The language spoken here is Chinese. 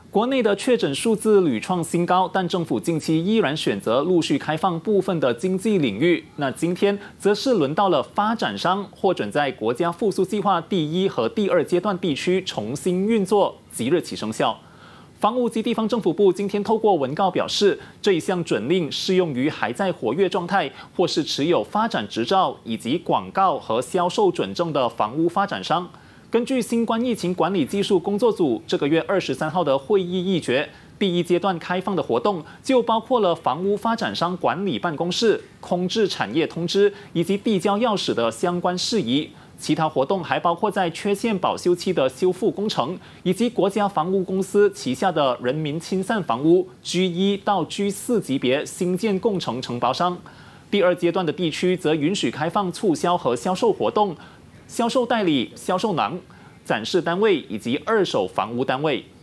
国内的确诊数字屡创新高，但政府近期依然选择陆续开放部分的经济领域。那今天则是轮到了发展商获准在国家复苏计划第1和第2阶段地区重新运作，即日起生效。房屋及地方政府部今天透过文告表示，这一项准令适用于还在活跃状态或是持有发展执照以及广告和销售准证的房屋发展商。根据新冠疫情管理技术工作组这个月23号的会议议决，第1阶段开放的活动就包括了房屋发展商管理办公室、空置产业通知以及递交钥匙的相关事宜。其他活动还包括在缺陷保修期的修复工程，以及国家房屋公司旗下的人民亲善房屋 G1到G4级别新建工程承包商。第2阶段的地区则允许开放促销和销售活动、销售代理、销售囊、展示单位以及二手房屋单位。